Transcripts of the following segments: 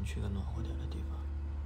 们去个暖和点的地方。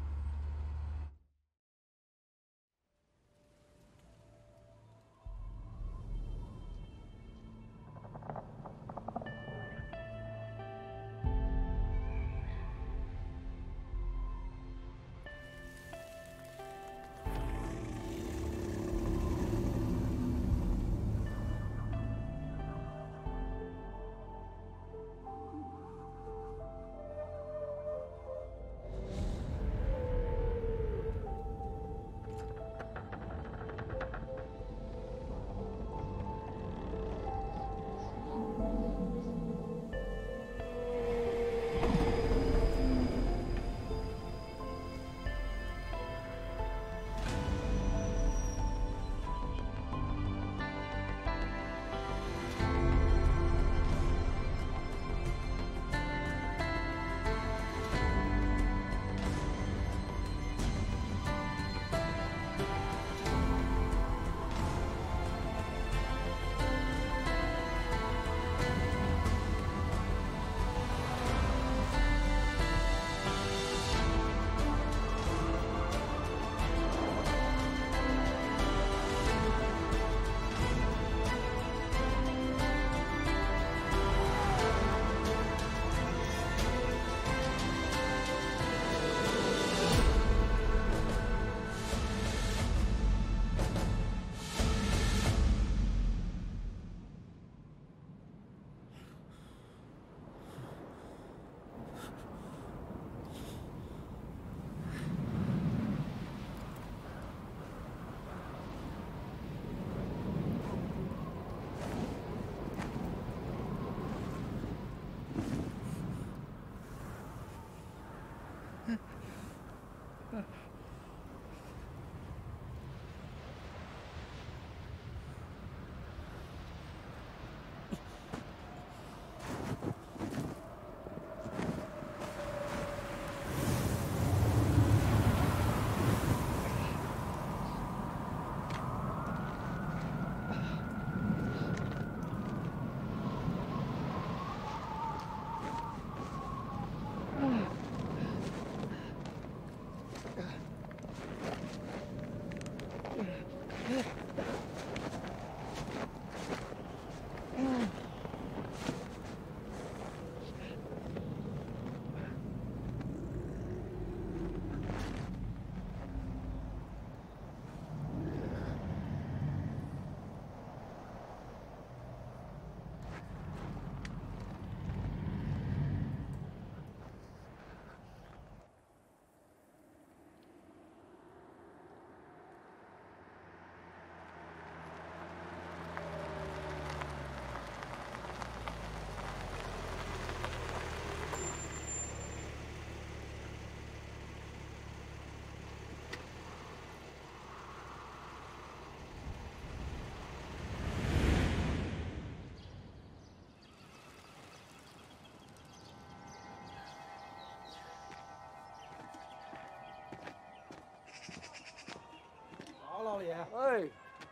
老爷， 哎，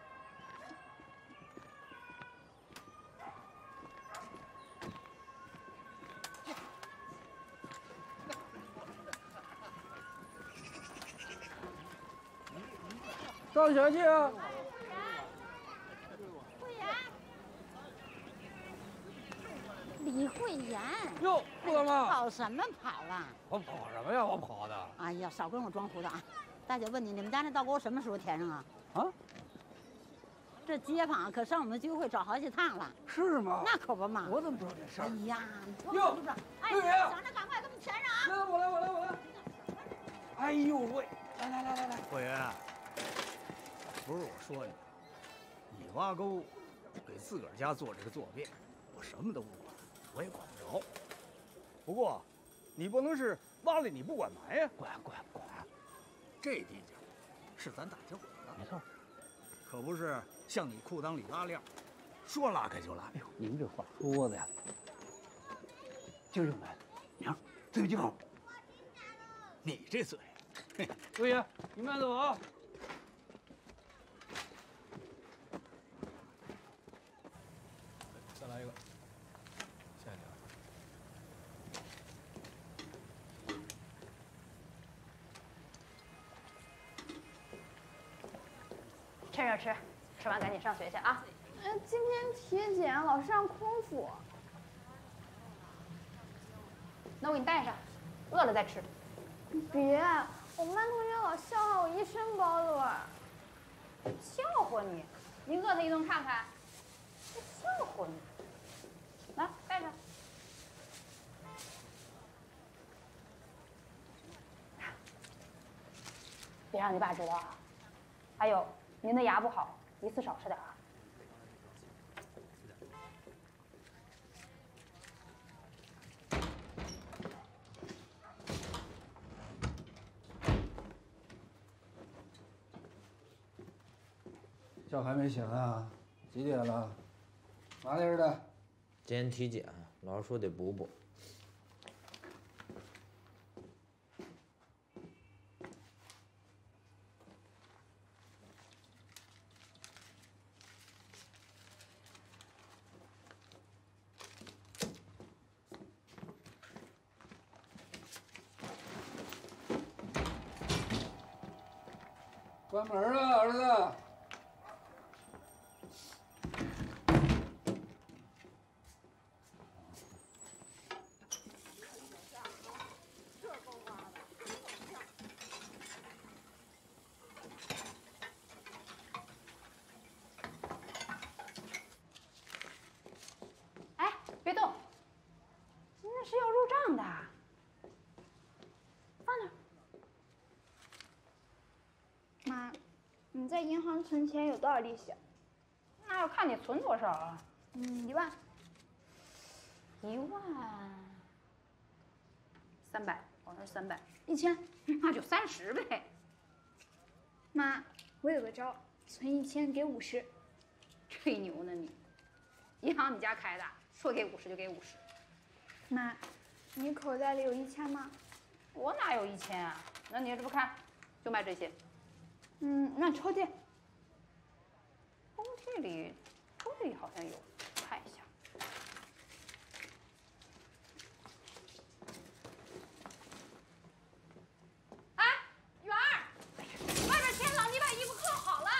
上学去啊！ 慧妍，李慧妍， 哟，不怎么？ 跑什么跑了？ 我跑什么呀？我跑的。 哎呀，少跟我装糊涂啊！大姐问你，你们家那稻沟什么时候填上啊？ 啊？ 这街坊可上我们居委会找好几趟了。 是吗？ 那可不嘛。 我怎么不知道这事儿？ 哎呀， 哟， 哎， 六爷， 想着赶快给我们填上啊！ 来，我来。哎呦喂，来。 慧媛，不是我说你挖沟，给自个儿家做这个作变，我什么都不管，我也管不着。不过，你不能是挖了你不管埋呀？ 管。 这地界是咱大家伙的， 没错， 可不是像你裤裆里拉链，说拉开就拉。 哎呦，您这话说的呀，今儿就来，娘，对不起口。 你这嘴，嘿， 六爷，你慢走啊。 再来一个，下一条。 趁热吃，吃完赶紧上学去啊！ 今天体检，老师让空腹。 那我给你带上，饿了再吃。 别，我们班同学老笑话我一身包子味儿。 笑话你？你饿他一顿看看。笑话你。来，带上。别让你爸知道啊！还有，您的牙不好，一次少吃点啊。 觉还没醒啊？几点了？哪里的？ 今天体检，老师说得补补。 关门了，儿子。 哎，别动！那是要入账的。放那儿。 妈，你在银行存钱有多少利息？ 那要看你存多少啊。 1万。 1万。300，往那300。 1000。 那就30呗。 妈，我有个招，存1000给50。 吹牛呢你？银行你家开的，说给50就给50。 妈，你口袋里有1000吗？ 我哪有1000啊？那你这不看，就卖这些。 那抽屉。 抽屉里好像有，看一下。哎，圆儿，外边天冷，你把衣服扣好了。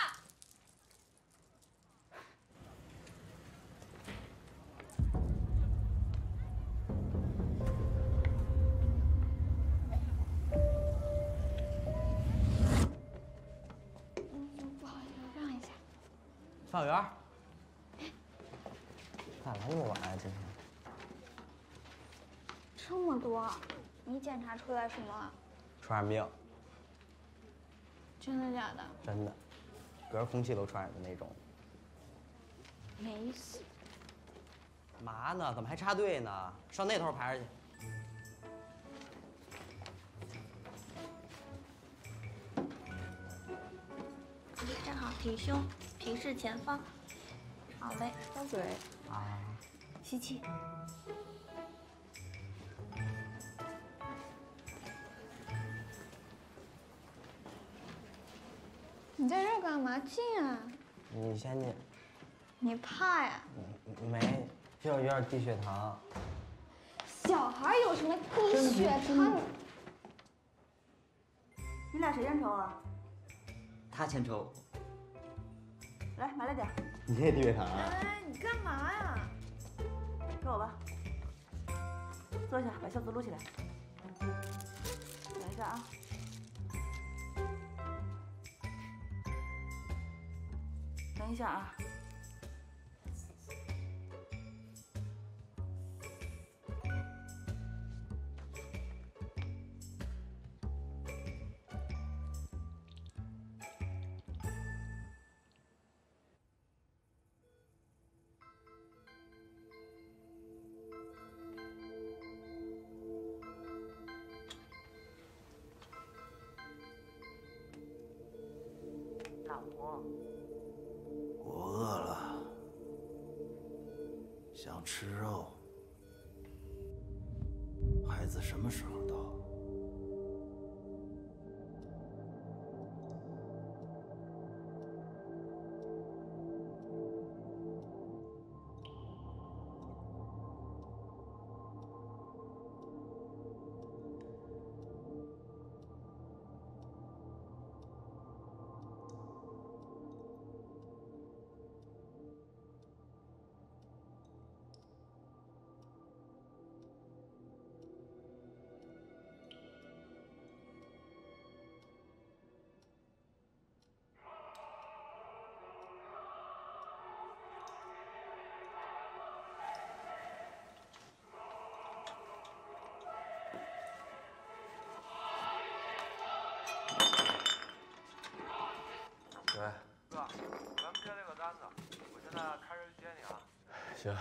不好意思，让一下。 范员，咋来那么晚啊？今天？ 这么多，你检查出来什么了？ 传染病， 真的假的？ 真的，隔着空气都传染的那种。 没死。 嘛呢？怎么还插队呢？上那头排着去。 站好，挺胸，平视前方。好嘞，收嘴。 啊。 吸气。 你在这儿干嘛？进啊！ 你先进。 你怕呀？ 没，就有点低血糖。 小孩有什么低血糖？ 你俩谁先抽啊？ 他先抽。 来，买了点。 你也低血糖啊？ 哎，你干嘛呀？跟我吧。坐下，把袖子撸起来。等一下啊。等一下啊。 老婆， 我饿了，想吃肉。孩子什么时候到？ 子，我现在开车去接你啊。 行。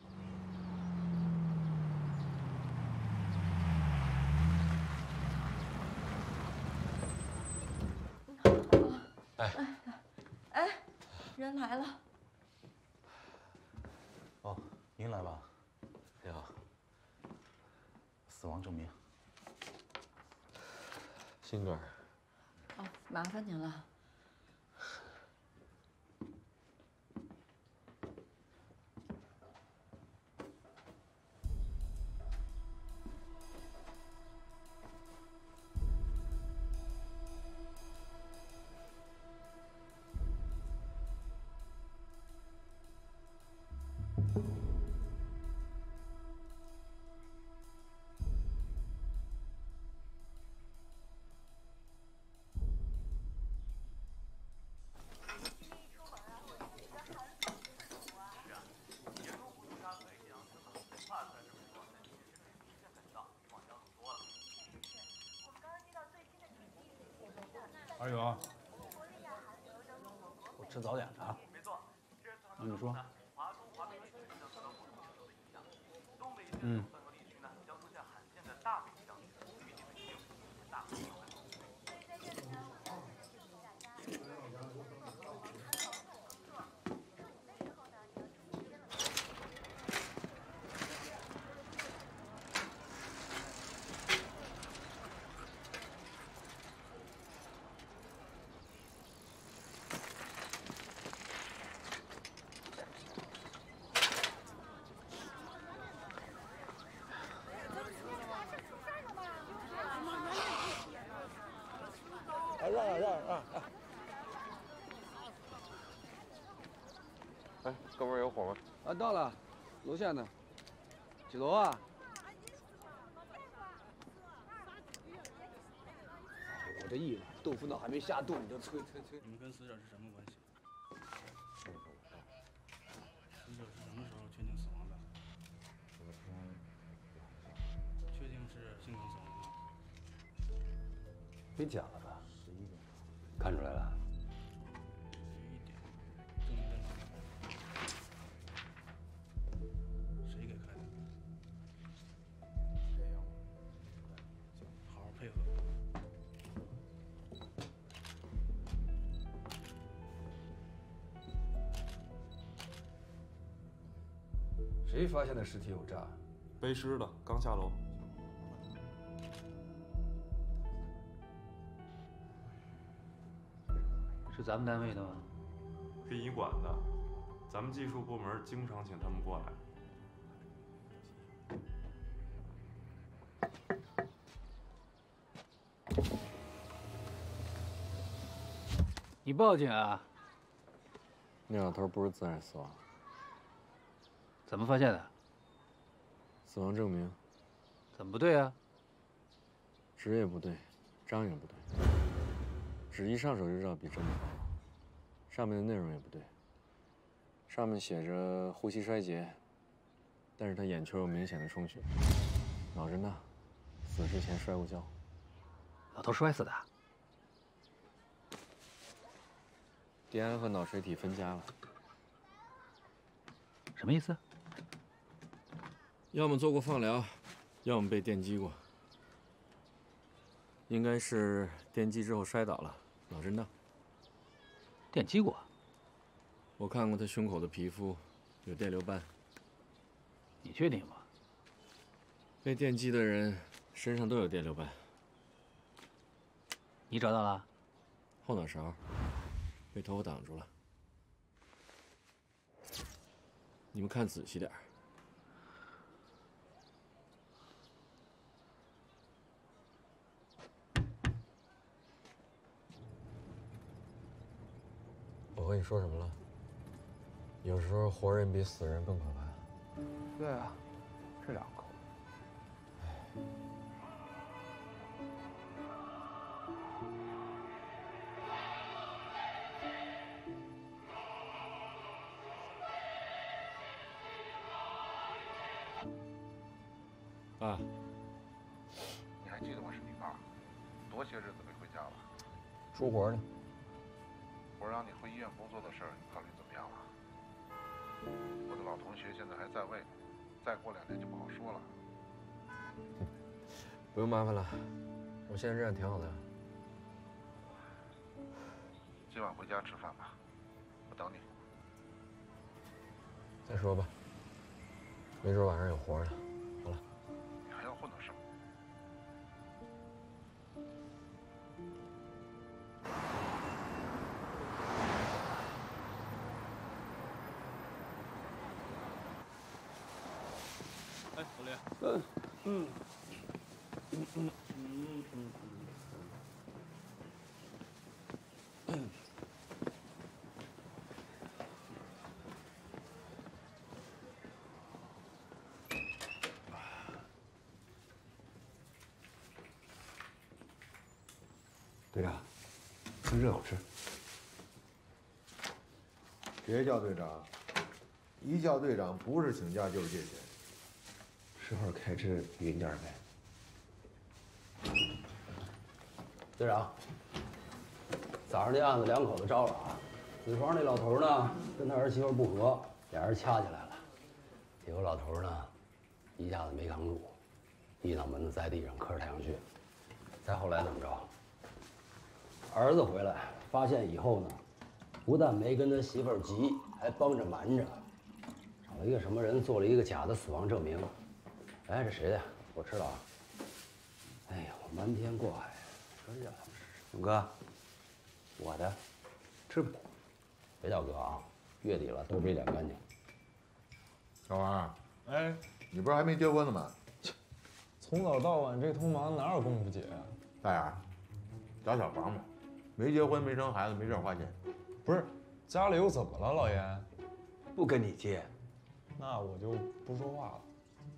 哎，人来了。 哦，您来吧。你好。死亡证明。辛格尔。 哦，麻烦您了。 二勇，我吃早点的啊。你说。嗯。让。 哎，哥们儿有火吗？ 啊，到了，楼下呢。几楼啊？我这意思，豆腐脑还没下肚，你就催。 你们跟死者是什么关系？死者是什么时候确定死亡的？确定是心梗死亡吗？ 别讲了吧，11点，看出来了。 11点，证明在哪里？谁给开的？好好配合。 谁发现的尸体有诈？ 背尸的，刚下楼。 是咱们单位的吗？ 殡仪馆的，咱们技术部门经常请他们过来。 你报警啊？ 那老头不是自然死亡。 怎么发现的？ 死亡证明。 怎么不对啊？ 纸也不对，章也不对。纸一上手就知道比真的薄，上面的内容也不对。上面写着呼吸衰竭，但是他眼球有明显的充血，脑震荡，死之前摔过跤。 老头摔死的。 DNA 和脑垂体分家了。 什么意思？ 要么做过放疗，要么被电击过。应该是电击之后摔倒了，脑震荡。 电击过？ 我看过他胸口的皮肤，有电流斑。 你确定吗？ 被电击的人身上都有电流斑。 你找到了？ 后脑勺被头发挡住了。你们看仔细点儿。我和你说什么了？有时候活人比死人更可怕。 对啊，这两口。 爸， 你还记得我是你爸？多些日子没回家了。 出活呢。 我让你回医院工作的事儿，你考虑怎么样了？ 老同学现在还在位，再过2年就不好说了。 不用麻烦了，我现在这样挺好的。 今晚回家吃饭吧，我等你。 再说吧，没准晚上有活呢。好了， 你还要混到什么？ 哎，老李。 队长，趁热乎吃。 别叫队长，一叫队长不是请假就是借钱。 时候开支匀点呗。 队长，早上这案子2口子招了啊。死床那老头呢，跟他儿媳妇不和，俩人掐起来了。结果老头呢，一下子没扛住，一脑门子在地上磕着太阳穴。再后来怎么着？儿子回来发现以后呢，不但没跟他媳妇儿急，还帮着瞒着，找了一个什么人做了一个假的死亡证明。哎，这谁的？我吃了啊。哎呀，我瞒天过海，说这叫什么事？勇哥，我的，吃吧。别叫哥啊，月底了，多追点干净。 小王， 哎， 你不是还没结婚呢吗？ 从早到晚这通忙，哪有功夫结呀？ 大眼，找小房吧，没结婚没生孩子没事花钱。 不是，家里又怎么了，老严？ 不跟你结， 那我就不说话了。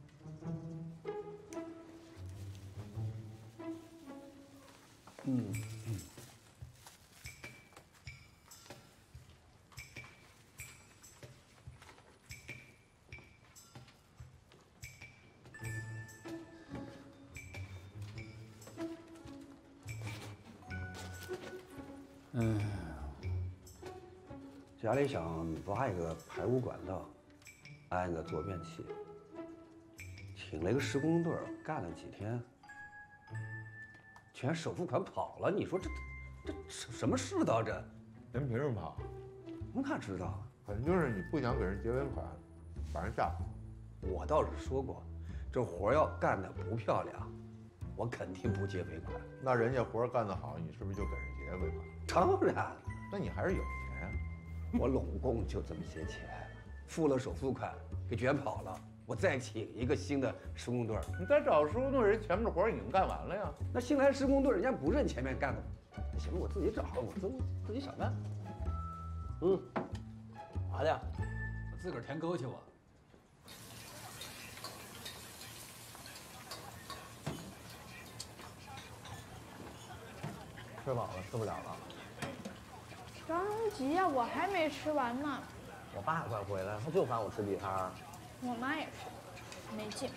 家里想挖一个排污管道，安一个坐便器，请了一个施工队，干了几天，全首付款跑了。你说这什么世道？这人凭什么跑？ 我哪知道？ 肯定是你不想给人结尾款，把人吓跑。 我倒是说过，这活要干得不漂亮，我肯定不结尾款。 那人家活干得好，你是不是就给人结尾款？ 当然， 那你还是有钱呀。 我拢共就这么些钱，付了首付款，给卷跑了。我再请一个新的施工队， 你再找施工队，人前面的活已经干完了呀。 那新来施工队，人家不认前面干的，那行，我自己找，我自己想干。 嘛的？ 我自个儿填沟去我。 吃饱了，吃不了了。 张荣吉呀，我还没吃完呢。 我爸快回来了，他就烦我吃地摊。 我妈也是，没劲。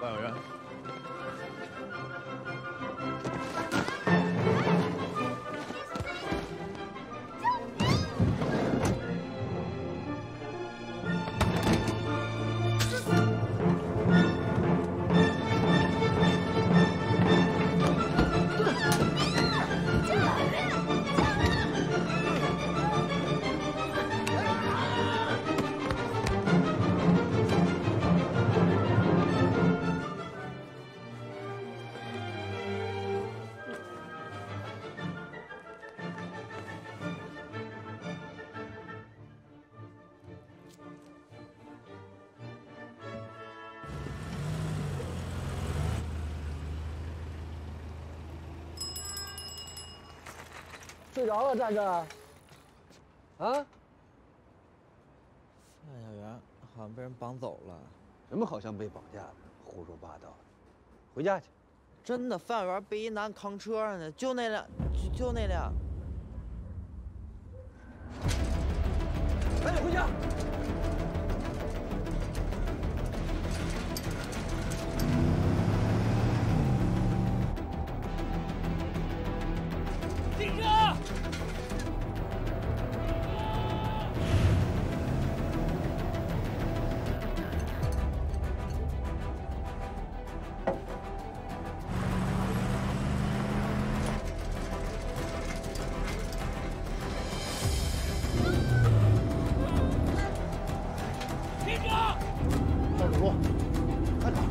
范委员。 睡着了，站着。啊？ 范小元好像被人绑走了。 什么好像被绑架的？胡说八道！回家去。 真的，范员被一男扛车上呢，就那辆，就那辆。 赶紧回家。 停车！停车！ 上主路，看着。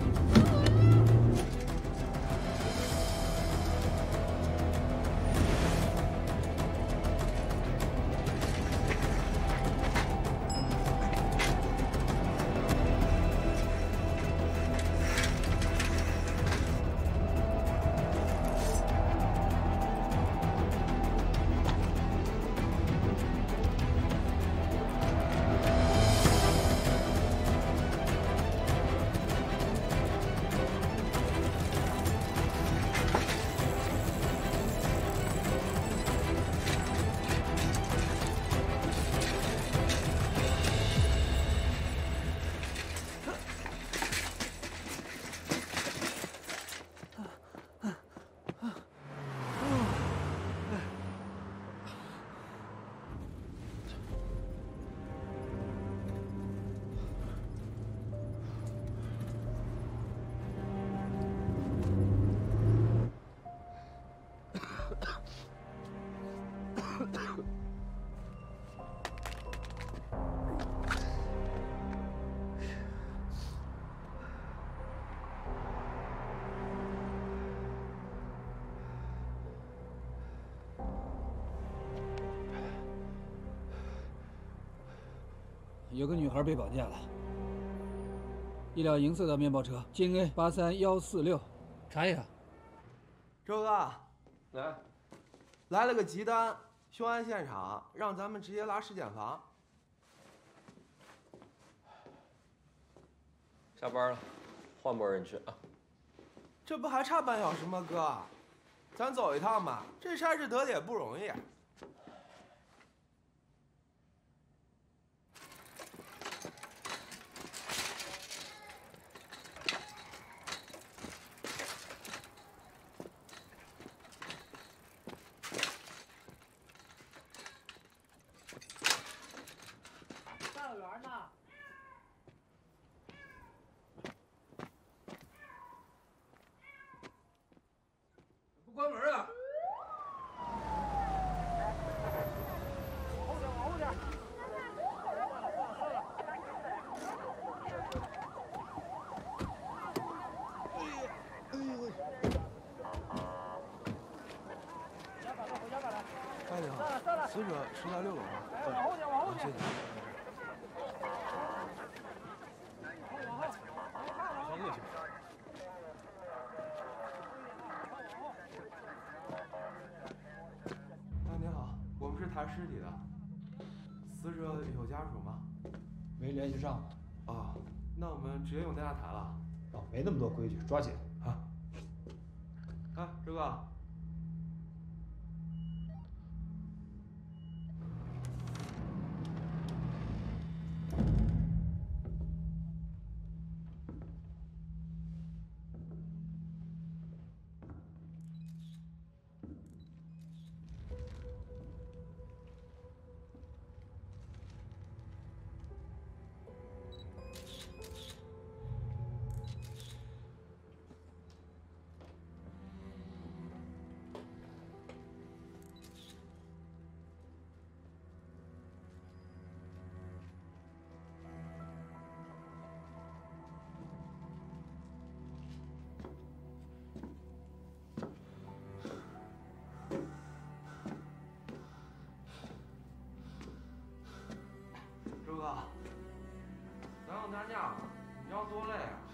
有个女孩被绑架了，一辆银色的面包车，京 A 83146，查一下。 周哥，来了个急单，凶案现场，让咱们直接拉尸检房。 下班了，换拨人去啊。 这不还差半小时吗，哥？咱走一趟吧，这差事得的也不容易。 范委员呢？ 不关门啊！ 往后点。 大姐好，死者是在6楼吗？ 往后点，往后点。 谢谢。您好，我们是抬尸体的，死者有家属吗？ 没联系上。 啊，那我们直接用电话抬了。 哦，没那么多规矩，抓紧啊！ 哎，周哥。 啊！咱有担架，你要多累啊！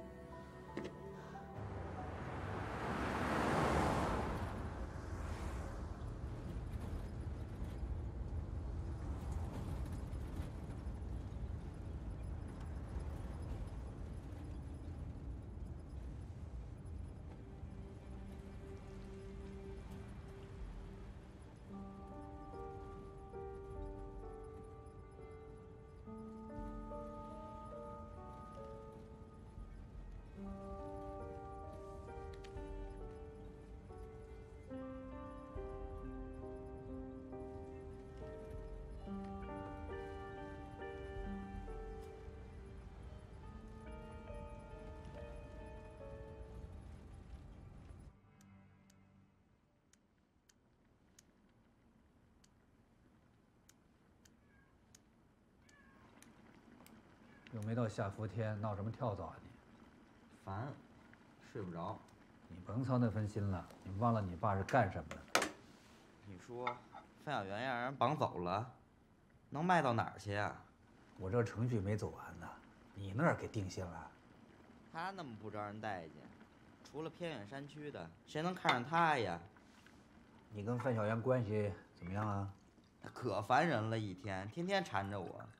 又没到下伏天，闹什么跳蚤啊你？ 烦，睡不着。 你甭操那分心了，你忘了你爸是干什么的？ 你说，范小圆让人绑走了，能卖到哪儿去啊？ 我这程序没走完呢，你那儿给定性了。 他那么不招人待见，除了偏远山区的，谁能看上他呀？ 你跟范小圆关系怎么样啊？ 他可烦人了，一天天天缠着我。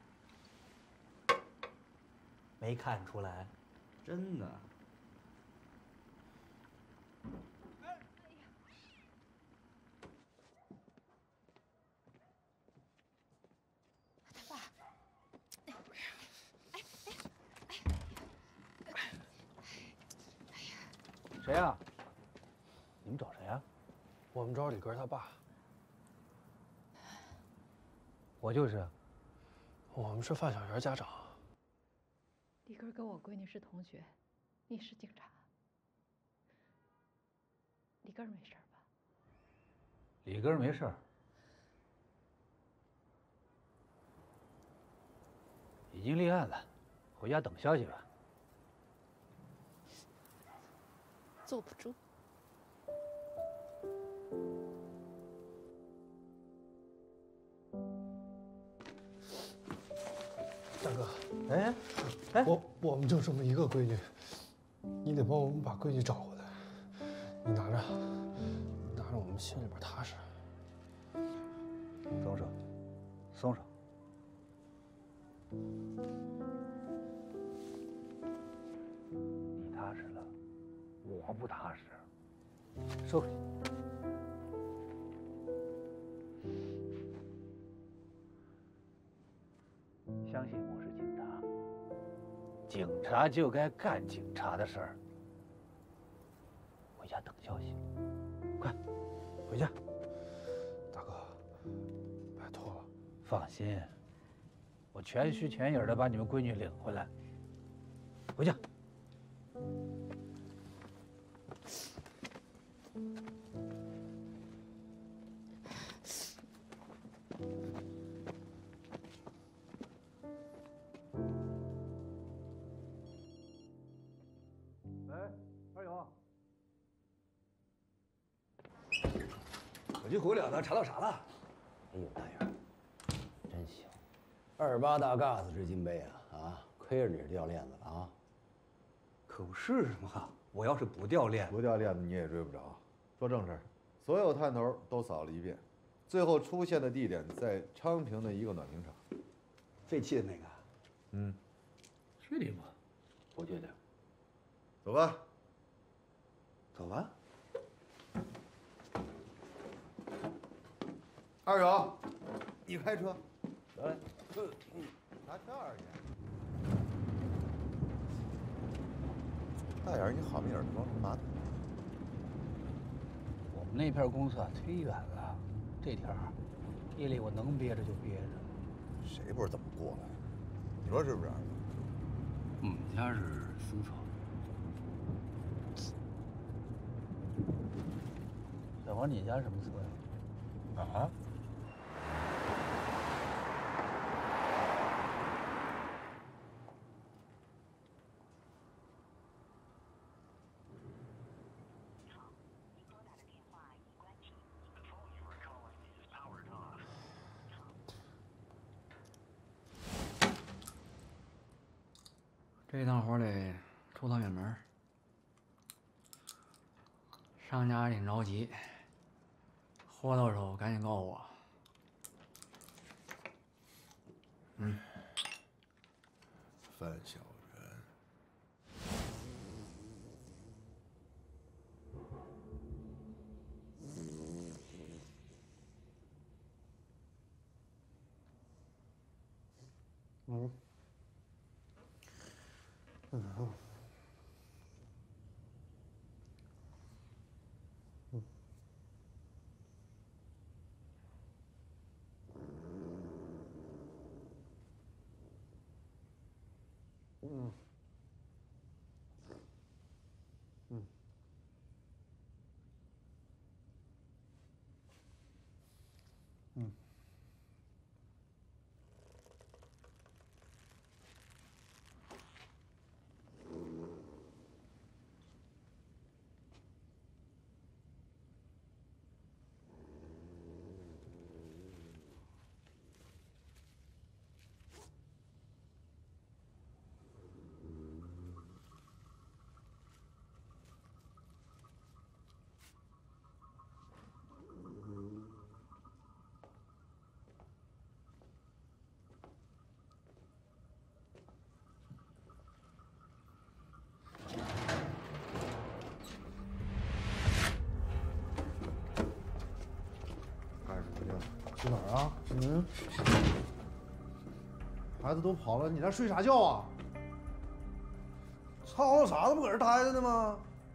没看出来， 真的。 谁呀？你们找谁呀？ 我们找李根他爸。 我就是。 我们是范小圆家长。 李根跟我闺女是同学，你是警察。李根没事吧？ 李根没事，已经立案了，回家等消息吧。 坐不住。 大哥， 哎， 我们就这么一个闺女，你得帮我们把闺女找回来。你拿着，我们心里边踏实。 松手，松手。你踏实了，我不踏实。收回去。相信我是警察，警察就该干警察的事儿。回家等消息，快，回家。 大哥，拜托了。 放心，我全虚全影的把你们闺女领回来。回家。 火急火燎的查到啥了？ 哎呦，大元，真行，28大嘎子值金杯啊！亏着你是掉链子了啊！ 可不是嘛，我要是不掉链子， 不掉链子你也追不着。说正事儿，所有探头都扫了一遍，最后出现的地点在昌平的一个暖瓶厂。 废弃的那个？ 嗯。 确定吗？ 我确定。 走吧。 走吧。 二勇，你开车。 得嘞。 拿票儿去。大眼儿，你好命儿，装什么麻子？ 我们那片公司啊忒远了，这天儿夜里我能憋着就憋着。 谁不是这么过来？你说是不是？ 我们家是私闯。 小黄，你家什么车呀？啊？ 这趟活得出趟远门，上家也挺着急，货到手赶紧告诉我。 范小人， 去哪儿啊？孩子都跑了，你那睡啥觉啊？吵吵啥子不搁这待着呢吗？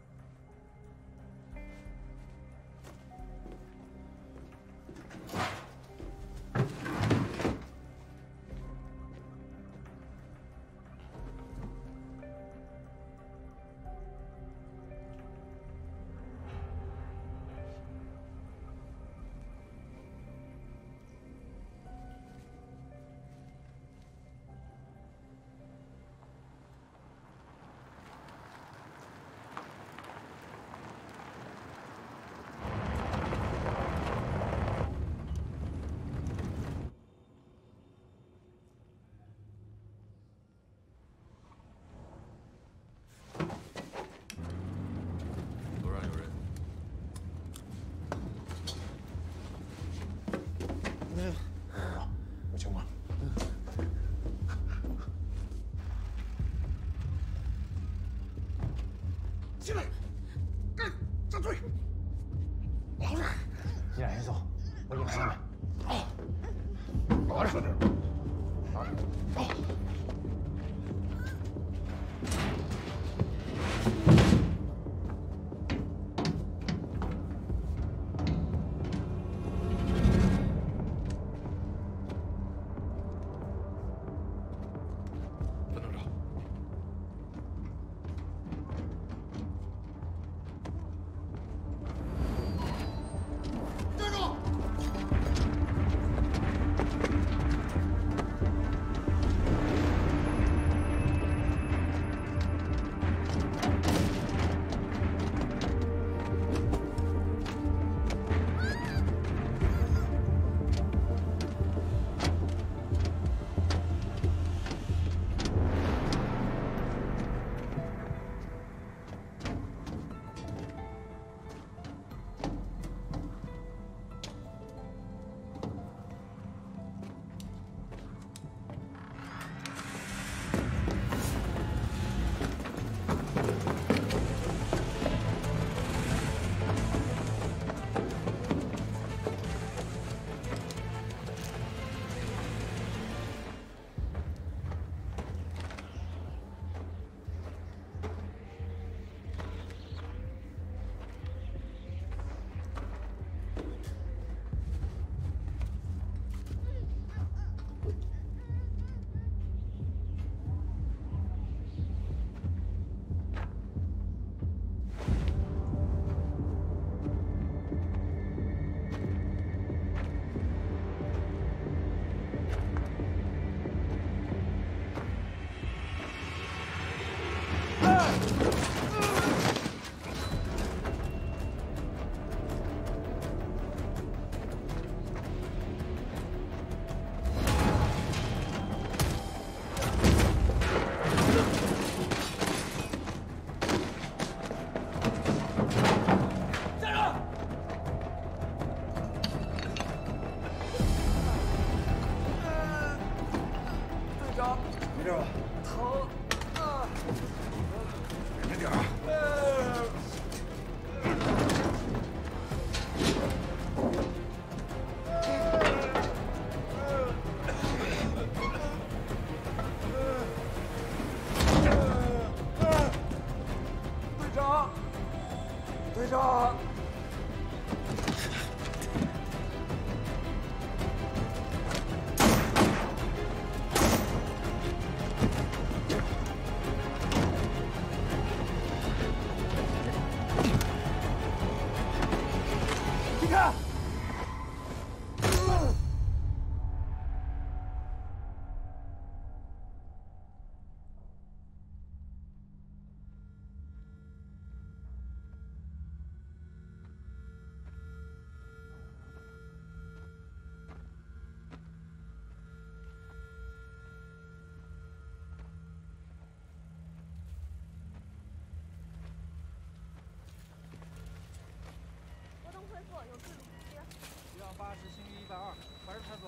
楼上有人。 有情况。 进来，站队。老实， 你俩先走，我引他们。 拿着，拿着。 分头找。 站住！ 长，没事吧？疼啊！忍着点啊！队长，队长。 你看， 国东恢复有自主通知。 1辆80，新余120，还是派走。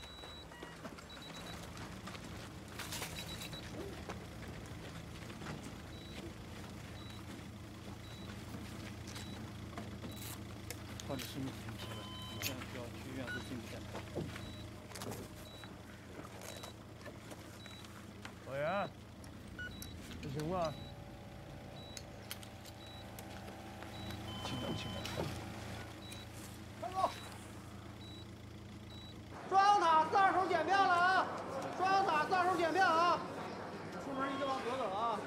患者生命体征疲软，现在需要去医院做心部检查。 老袁，这行吗？轻点，轻点。 快走！双塔42手检票了啊！双塔42手检票啊！出门一直往左走啊！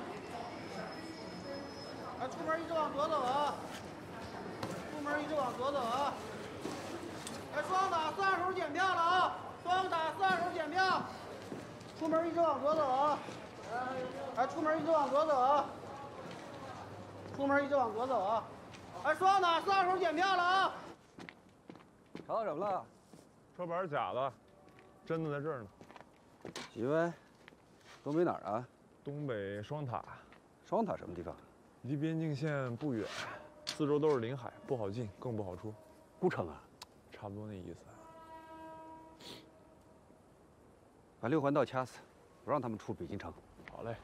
哎，出门一直往左走啊！ 出门一直往左走啊！哎，双塔42手检票了啊！双塔42手检票，出门一直往左走啊！哎，出门一直往左走啊！出门一直往左走啊！哎，双塔42手检票了啊！ 查到什么了？ 车牌是假的，真的在这儿呢。 几位？东北哪儿啊？ 东北双塔。 双塔什么地方？ 离边境线不远。 四周都是临海，不好进，更不好出。 孤城啊， 差不多那意思。 把6环道掐死，不让他们出北京城。 好嘞。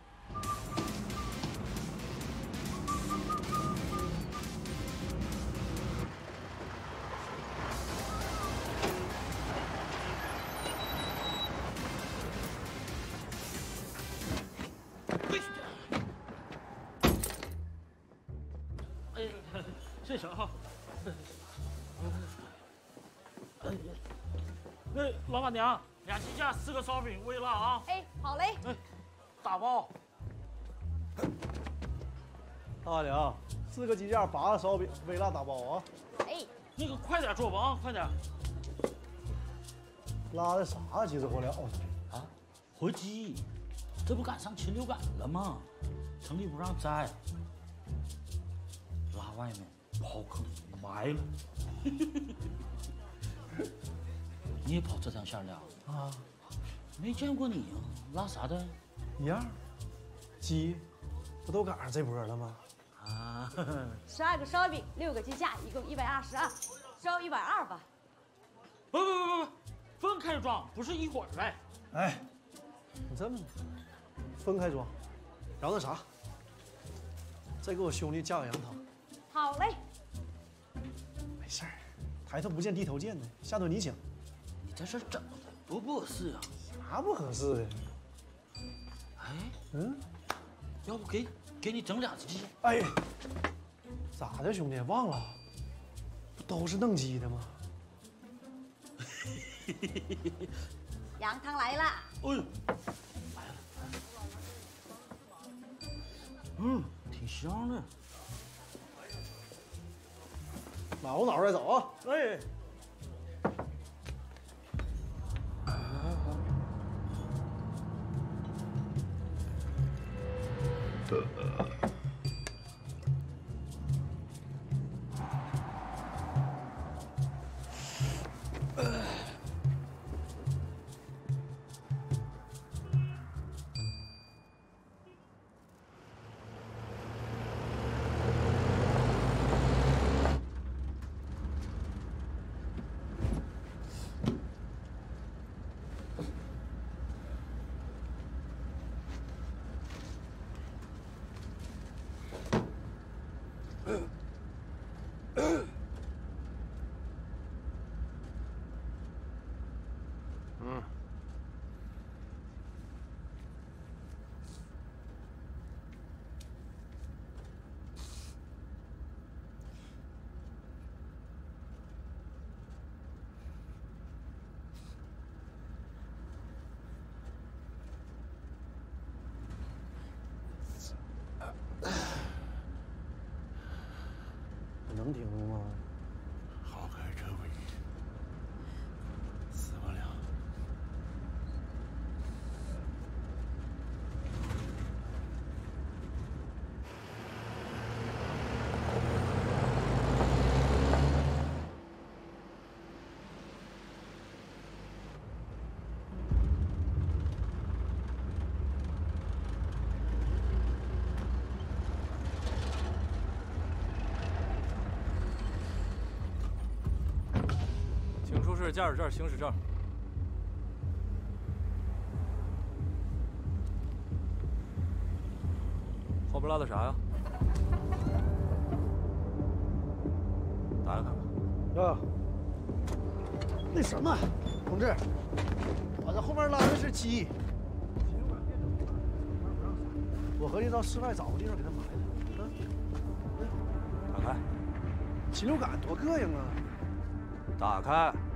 谢谢啊。那老板娘，2鸡架4个烧饼，微辣啊。 哎，好嘞。 哎，打包。 老板娘，4个鸡架8个烧饼，微辣打包啊。 哎， 那个快点做吧啊，快点。 拉的啥急着火燎啊？火鸡，这不赶上禽流感了吗？城里不让摘，拉外面。 跑可能埋了，你也跑这条线了啊？没见过你啊，拉啥的？ 一样，鸡，不都赶上这波了吗？ 啊 ，12个烧饼，6个鸡架，一共122，烧120吧。 不，分开装，不是一会儿来。 哎，你这么分开装，然后那啥，再给我兄弟加个羊汤。 好嘞， 没事儿，抬头不见低头见的，下顿你请。 你在这整的多不合适啊！ 啥不合适的？ 哎，要不给你整2只鸡？ 哎，咋的，兄弟？忘了，不都是弄鸡的吗？ 羊汤来了。 哎呦，来了，挺香的。 挠挠再走啊！哎， 驶驾驶证，行驶证。后边拉的啥呀？打开看看。 啊，那什么，同志，我这后面拉的是鸡，我合计到室外找个地方给它埋了。 打开。 禽流感多膈应啊！ 打开。